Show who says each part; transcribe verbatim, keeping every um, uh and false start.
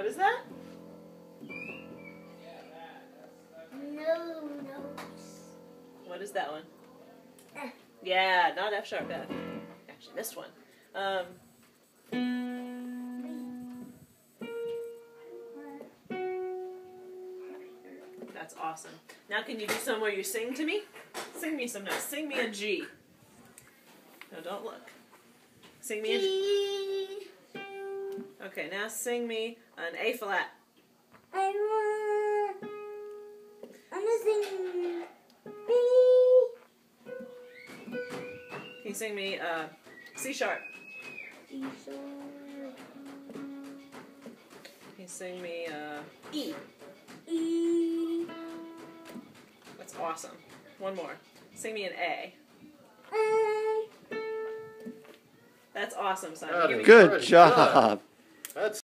Speaker 1: What is that?
Speaker 2: No, no.
Speaker 1: What is that one?
Speaker 2: F.
Speaker 1: Yeah, not F sharp F. Actually, missed one. Um, that's awesome. Now can you do some where you sing to me? Sing me some notes. Sing me a G. No, don't look. Sing me a G. Okay, now sing me an A flat.
Speaker 2: I want. I'm gonna sing B.
Speaker 1: Can you sing me uh, C sharp?
Speaker 2: C sharp.
Speaker 1: Can you sing me uh, E?
Speaker 2: E.
Speaker 1: That's awesome. One more. Sing me an A.
Speaker 2: A.
Speaker 1: That's awesome, Simon. Give me-
Speaker 3: Good job.
Speaker 4: That's